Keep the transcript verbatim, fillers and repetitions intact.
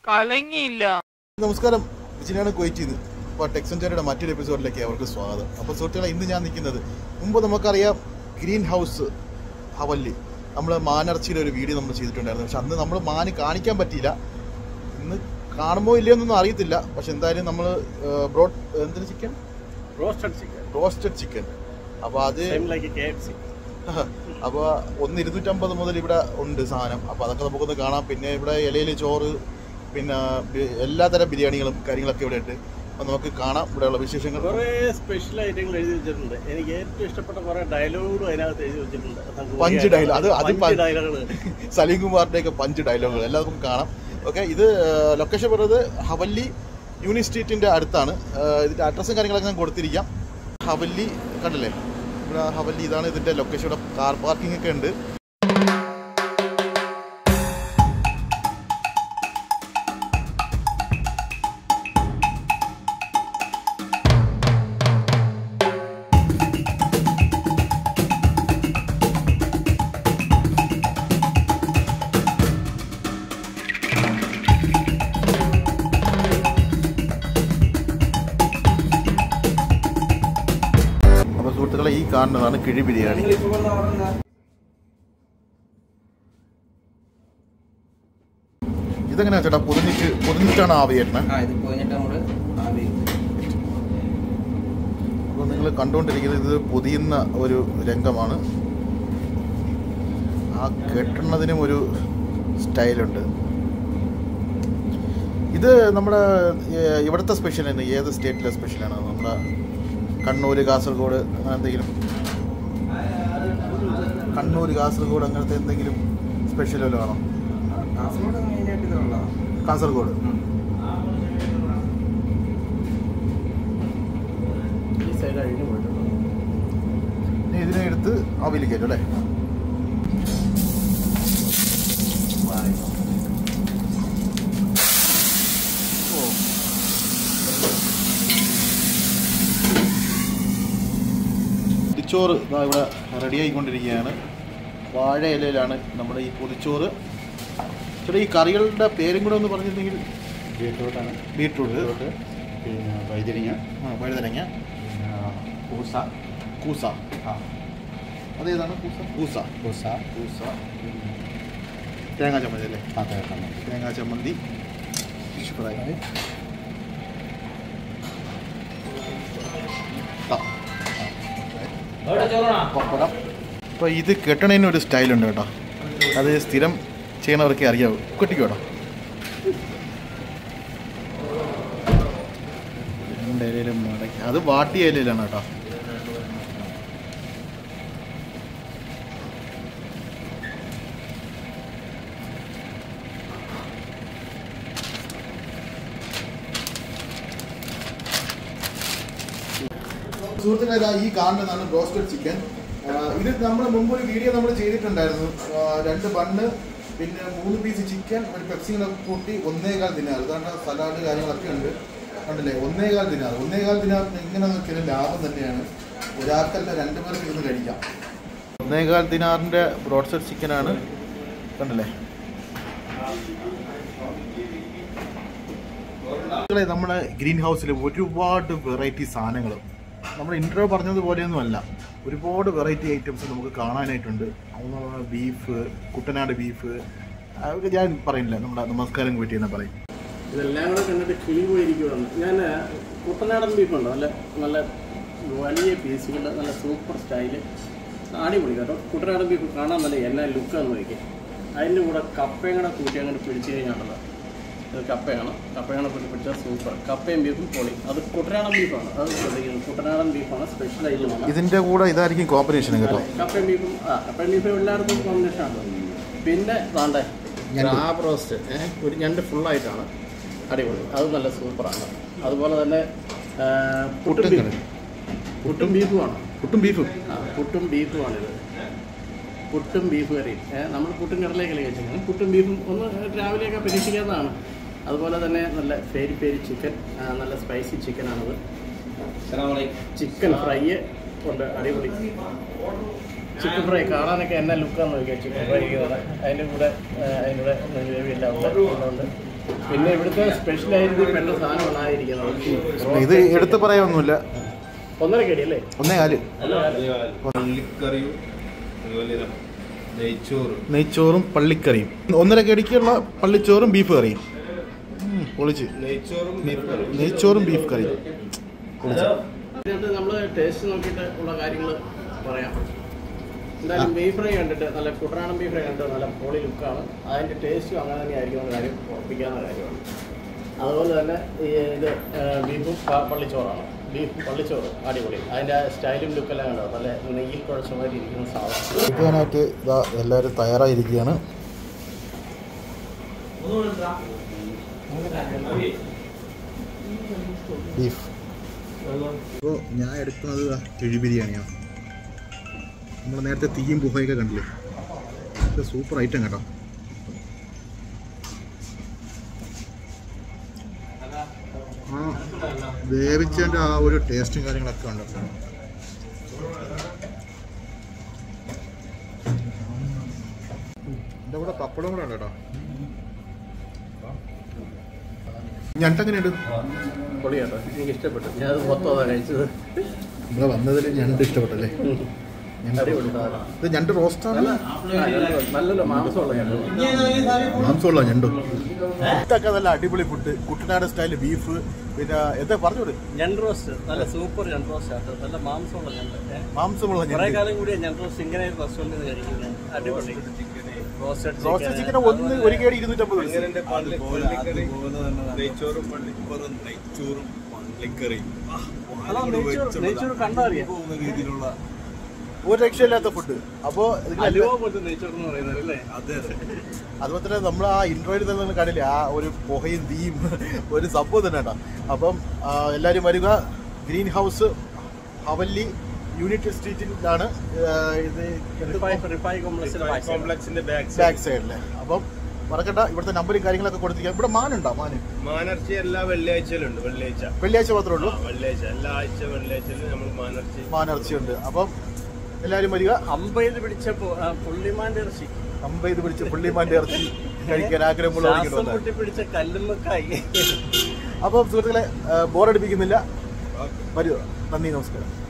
കലങ്ങിയില്ല. നമസ്കാരം, വിജിനാണ് കൊയിറ്റിന്ന്. അപ്പോൾ ടെക്സഞ്ചറിയുടെ മറ്റൊരു എപ്പിസോഡിലേക്ക് അവർക്ക് സ്വാഗതം. അപ്പോൾ സുഹൃത്തുക്കളെ, ഇന്ന് ഞാൻ നിൽക്കുന്നത്, മുമ്പ് നമുക്കറിയാം ഗ്രീൻ ഹൗസ് ഹവല്ലി, നമ്മൾ മാനിറച്ചിയുടെ ഒരു വീഡിയോ നമ്മൾ ചെയ്തിട്ടുണ്ടായിരുന്നു. പക്ഷെ അന്ന് നമ്മൾ മാന് കാണിക്കാൻ പറ്റിയില്ല. ഇന്ന് കാണുമ്പോൾ ഇല്ലയെന്നൊന്നും അറിയത്തില്ല. പക്ഷെ എന്തായാലും നമ്മൾ ബ്രോഡ് എന്തിന് chicken roasted chicken roasted chicken അപ്പോൾ അത് അപ്പോൾ ഒന്ന് ഇരുന്നൂറ്റമ്പത് മുതൽ ഇവിടെ ഉണ്ട് സാധനം. അപ്പോൾ അതൊക്കെ നമുക്കൊന്ന് കാണാം. പിന്നെ ഇവിടെ ഇലയിൽ ചോറ്, പിന്നെ എല്ലാതരം ബിരിയാണികളും കാര്യങ്ങളൊക്കെ ഇവിടെ ഉണ്ട്. അപ്പോൾ നമുക്ക് കാണാം ഇവിടെയുള്ള വിശേഷങ്ങൾ. കുറേ സ്പെഷ്യൽ ഐറ്റങ്ങൾ എഴുതി വെച്ചിട്ടുണ്ട്. എനിക്ക് ഏറ്റവും ഇഷ്ടപ്പെട്ട കുറേ ഡയലോഗുകളും അതിനകത്ത് എഴുതി വെച്ചിട്ടുണ്ട്. പഞ്ച് ഡയലോഗ്, അത് അത് ഡയലോഗുകൾ, സലീം കുമാറിൻ്റെ ഒക്കെ പഞ്ച് ഡയലോഗുകൾ എല്ലാം നമുക്ക് കാണാം. ഓക്കെ, ഇത് ലൊക്കേഷൻ പറയുന്നത് ഹവല്ലി യൂണി സ്ട്രീറ്റിൻ്റെ അടുത്താണ്. ഇതിൻ്റെ അഡ്രസ്സും കാര്യങ്ങളൊക്കെ ഞാൻ കൊടുത്തിരിക്കാം. ഹവല്ലി കണ്ടില്ലേ, ഇവിടെ ഹവല്ലി, ഇതാണ് ഇതിൻ്റെ ലൊക്കേഷൻ. ഇവിടെ കാർ പാർക്കിംഗ് ഒക്കെ ഉണ്ട്. സുഹൃത്തുക്കളെ, ഈ കാണുന്നതാണ് കിഴി ബിരിയാണി. ഇതെങ്ങനെയാ ചേട്ടാ, പൊതിഞ്ഞിട്ട് പൊതിഞ്ഞിട്ടാണ് ആവി കയറ്റുന്നത്? അപ്പോൾ നിങ്ങൾ കണ്ടുകൊണ്ടിരിക്കുന്നത് ഇത് പൊതിയുന്ന ഒരു രംഗമാണ്. ആ കെട്ടുന്നതിനും ഒരു സ്റ്റൈലുണ്ട്. ഇത് നമ്മുടെ ഇവിടുത്തെ സ്പെഷ്യലാണ്. ഏത് സ്റ്റേറ്റിലെ സ്പെഷ്യലാണ്? നമ്മുടെ കണ്ണൂർ, കാസർഗോഡ്, അങ്ങനെ എന്തെങ്കിലും? കണ്ണൂർ, കാസർഗോഡ് അങ്ങനത്തെ എന്തെങ്കിലും സ്പെഷ്യൽ വല്ലതും ആണോ? കാസർഗോഡ്. ഇനി ഇതിനെ എടുത്ത് ആവിയിൽ കയറ്റും അല്ലേ? പൊതിച്ചോറ് ഇവിടെ റെഡി ആയിക്കൊണ്ടിരിക്കുകയാണ്. വാഴ ഇലയിലാണ് നമ്മുടെ ഈ പൊതിച്ചോറ്. ചേട്ടാ, ഈ കറികളുടെ പേരും കൂടെ ഒന്ന് പറഞ്ഞിരുന്നെങ്കിൽ. ബീട്രൂട്ടാണ്. ബീട്രൂട്ട്, പിന്നെ വഴുതനങ്ങ. ആ വഴുതനങ്ങ, കൂസ. കൂസ. ആ, അതേതാണ് കൂസ? കൂസ കൂസ കൂസ തേങ്ങാ ചമ്മന്തി അല്ലേ? ആ, തേങ്ങ തേങ്ങാ ചമ്മന്തി, ഫിഷ് ഫ്രൈ, പപ്പടം. അപ്പോൾ ഇത് കെട്ടണതിന് ഒരു സ്റ്റൈലുണ്ട് കേട്ടോ. അത് സ്ഥിരം ചെയ്യണവർക്കേ അറിയാവൂ. കെട്ടിക്കോട്ടോ. രണ്ട് ഇലയിലും മടക്കി, അത് വാട്ടിയ ഇലയിലാണ് കേട്ടോ. സുഹൃത്തുക്കളെ, ഈ കാണുന്നതാണ് റോസ്റ്റഡ് ചിക്കൻ. ഇത് നമ്മൾ മുമ്പ് ഒരു വീഡിയോ നമ്മൾ ചെയ്തിട്ടുണ്ടായിരുന്നു. രണ്ട് ബണ്ണ്, പിന്നെ മൂന്ന് പീസ് ചിക്കൻ, ഒരു പെപ്സികളൊക്കെ കൂട്ടി ഒന്നേകാൽ ദിനാർ. ഇതാണ് സലാഡ് കാര്യങ്ങളൊക്കെ ഉണ്ട്. കണ്ടില്ലേ, ഒന്നേകാൽ ദിനാർ. ഒന്നേകാൽ ദിനാറിന് ഇങ്ങനെ നോക്കിയാലും ലാഭം തന്നെയാണ്. ഒരാൾക്കല്ല, രണ്ടു പേർക്ക് ഇരുന്ന് കഴിക്കാം. ഒന്നേകാൽ ദിനാറിൻ്റെ റോസ്റ്റഡ് ചിക്കനാണ്. കണ്ടില്ലേ, നമ്മുടെ ഗ്രീൻ ഹൗസിൽ ഒരുപാട് വെറൈറ്റി സാധനങ്ങൾ, നമ്മൾ ഇൻട്രോ പറഞ്ഞതുപോലെയൊന്നും അല്ല, ഒരുപാട് വെറൈറ്റി ഐറ്റംസ് നമുക്ക് കാണാനായിട്ടുണ്ട്. അത് ബീഫ്, കുട്ടനാട് ബീഫ്, അതൊക്കെ ഞാൻ പറയുന്നില്ല, നമ്മുടെ നമസ്കാരം കൂട്ടി എന്ന് പറയും. ഇതെല്ലാം കൂടെ കണ്ടിട്ട് കിളി പോയിരിക്കുകയാണ്. ഞാൻ കുട്ടനാടൻ ബീഫുണ്ട്, നല്ല നല്ല വലിയ പീസുകൾ, നല്ല സൂപ്പർ സ്റ്റൈല്, അടിപൊളി കേട്ടോ. കുട്ടനാടൻ ബീഫ് കാണാൻ നല്ല എന്നാ ലുക്കാന്ന് നോക്കിയാൽ. അതിൻ്റെ കൂടെ കപ്പയും കൂടെ കൂട്ടി അങ്ങോട്ട് പിടിച്ചു കഴിഞ്ഞാണല്ലോ. ഇത് കപ്പയാണ്. കപ്പയാണ് കൂട്ടി പിടിച്ചാൽ സൂപ്പർ. കപ്പയും ബീഫും പൊളി. അത് കുട്ടനാടൻ ബീഫാണ്. അത് ശ്രദ്ധിക്കുന്നത്, കുട്ടനാടൻ ബീഫാണ്, സ്പെഷ്യൽ ഐറ്റമാണ്. ഇതിൻ്റെ കൂടെ ഇതായിരിക്കും കോമ്പിനേഷൻ കേട്ടോ. കപ്പയും ബീഫും. ആ, കപ്പയും ബീഫും എല്ലായിടത്തും കോമ്പിനേഷൻ ആണ്. പിന്നെ വേണ്ടേ ക്രാബ് റോസ്റ്റ്, ഒരു ഞണ്ട് ഫുള്ളായിട്ടാണ്, അടിപൊളി. അത് നല്ല സൂപ്പറാണ്. അതുപോലെ തന്നെ പുട്ടും ബീഫും. പുട്ടും ബീഫുമാണ്. പുട്ടും ബീഫും ആ, പുട്ടും ബീഫുമാണിത്. പുട്ടും ബീഫ് കറിയും. നമ്മൾ പുട്ടും കടലേക്കല്ലേ കഴിച്ചിരിക്കുന്നത്. പുട്ടും ബീഫും ഒന്ന് രാവിലെയൊക്കെ പരീക്ഷിക്കാവുന്നതാണ്. അതുപോലെ തന്നെ നല്ല പേരി പേരി ചിക്കൻ, നല്ല സ്പൈസി ചിക്കനാണത്. ചിക്കൻ ഫ്രൈ ഉണ്ട്, അടിപൊളി. ചിക്കൻ ഫ്രൈ കാണാനൊക്കെ എന്നാ ലുക്കാന്ന് നോക്കിയാൽ ചിക്കൻ ഫ്രൈ അതിൻ്റെ കൂടെ അതിൻ്റെ കൂടെ ഗ്രേവി എല്ലാം ഉണ്ട്. പിന്നെ ഇവിടുത്തെ സ്പെഷ്യലായിട്ട് പെട്ട സാധനം ഉണ്ടായിരിക്കുന്നത് ഇത് എടുത്ത് പറയാനൊന്നുമില്ല. ഒന്നര കേടി അല്ലേ? ഒന്നേ കാല്. പള്ളിക്കറിയും നെയ്ച്ചോറും പള്ളിക്കറിയും. ഒന്നര കേടിക്കുള്ള പള്ളിച്ചോറും ബീഫ് കറിയും. പൊളിച്ച്. നെയ്ച്ചോറും ബീഫ് കറിയും. ഇതിനകത്ത് നമ്മൾ ടേസ്റ്റ് നോക്കിയിട്ട് ഉള്ള കാര്യങ്ങൾ പറയാം. എന്തായാലും ബീഫ് ഫ്രൈ കണ്ടിട്ട് നല്ല കുട്ടനാടൻ ബീഫ് ഫ്രൈ കണ്ടിട്ട് നല്ല പൊളി ലുക്കാണ്. അതിൻ്റെ ടേസ്റ്റും അങ്ങനെ തന്നെ ആയിരിക്കും എന്ന കാര്യം ഉറപ്പിക്കാവുന്ന കാര്യമാണ്. അതുപോലെ തന്നെ ഈ ഇത് ബീഫും പള്ളിച്ചോറാണ്. ബീഫ് പള്ളിച്ചോറ് അടിപൊളി. അതിൻ്റെ സ്റ്റൈലും ലുക്കെല്ലാം കണ്ടോ നല്ല നെയ്യിൽ കുഴച്ചമായിട്ട് ഇരിക്കുന്ന സാധനം. കഴിക്കാനായിട്ട് ഇതാ എല്ലാവരും തയ്യാറായിരിക്കുകയാണ്. ബീഫ്. അപ്പോൾ ഞാൻ എടുക്കുന്നത് കിഴി ബിരിയാണിയാണ്. നമ്മൾ നേരത്തെ തീയും പുഹയൊക്കെ കണ്ടില്ലേ, ഇത് സൂപ്പർ ഐറ്റം കേട്ടോ. ആ വേവിച്ചതിൻ്റെ ആ ഒരു ടേസ്റ്റും കാര്യങ്ങളൊക്കെ ഉണ്ട്. എൻ്റെ കൂടെ പപ്പടം കൂടെ ഉണ്ട് കേട്ടോ. ഞണ്ടെങ്ങനെയുണ്ട്? പൊളിയാട്ടോ, എനിക്ക് ഇഷ്ടപ്പെട്ടു. ഞാൻ അത് മൊത്തം അതാണ് കഴിച്ചത്. ഇവിടെ വന്നതിൽ ഞണ്ട് ഇഷ്ടപ്പെട്ടല്ലേ? ഇത് ഞണ്ട് റോസ്റ്റാണ്. നല്ലല്ലോ മാംസമുള്ള ഞണ്ട്. മാംസമുള്ള ഞണ്ടോ? ഇതൊക്കെ നല്ല അടിപൊളി ഫുഡ്. Kuttanad style beef. പിന്നെ എന്താ പറഞ്ഞോട്? ഞണ്ട് റോസ്റ്റ് നല്ല സൂപ്പർ ഞണ്ട് റോസ്റ്റ് ആട്ടോ. നല്ല മാംസമുള്ള ഞണ്ട്. മാംസമുള്ള കുറെ കാലം കൂടി ഞണ്ട് റോസ്റ്റ് ഇങ്ങനെ റെസ്റ്റോറൻറ്റിൽ നിന്ന് കഴിക്കുന്നത്. അടിപൊളി റോസ്റ്റഡ് ചിക്കൻ ഒന്ന് ഒരു കേടി ഇരുന്നൂറ്റമ്പത്. നെയ്ച്ചോറും പള്ളിപ്പറും നെയ്ച്ചോറും പള്ളിക്കറിയും നെയ്ച്ചോറ് കണ്ടാ അറിയാം. രീതിയിലുള്ള ഒരു രക്ഷയില്ലാത്ത ഫുഡ്. അപ്പോൾ നെയ്ച്ചോറെന്ന് പറയുന്നത് അല്ലേ? അതെ അതെ. അതുപോലെ തന്നെ നമ്മൾ ആ ഇൻട്രോയിൽ തന്നെ കാണില്ലേ, ആ ഒരു പുഹയും തീയും ഒരു സംഭവം തന്നെ കേട്ടോ. അപ്പം എല്ലാവരും വരിക. ഗ്രീൻ ഹൗസ് ഹവല്ലി യൂണിറ്റ് സ്ട്രീറ്റിലാണ് ഇത്, കോംപ്ലക്സിന്റെ ബാക്ക് സൈഡില്. അപ്പം മറക്കണ്ട, ഇവിടുത്തെ നമ്പറും കാര്യങ്ങളൊക്കെ കൊടുത്തിരിക്കാം. ഇവിടെ മാനുണ്ടോ? മാന് മാനർച്ചി എല്ലാ വെള്ളിയാഴ്ചയിലുണ്ട്. വെള്ളിയാഴ്ച വെള്ളിയാഴ്ച മാത്രമേ ഉള്ളൂ. വെള്ളിയാഴ്ച എല്ലാ ആഴ്ച വെള്ളിയാഴ്ചയിലും നമ്മൾ മാനർച്ചി മാനിറച്ചി ഉണ്ട്. അപ്പം എല്ലാവരും വരിക. അമ്പത് പിടിച്ച പുള്ളിമാന്റെ ഇറച്ചി, അമ്പത് പിടിച്ച പുള്ളിമാന്റെ ഇറച്ചി കഴിക്കാൻ ആഗ്രഹമുള്ള പിടിച്ച കല്ലുമ്മക്കായി. അപ്പം സുഹൃത്തുക്കളെ ബോറടിപ്പിക്കുന്നില്ല, വരിക. നന്ദി, നമസ്കാരം.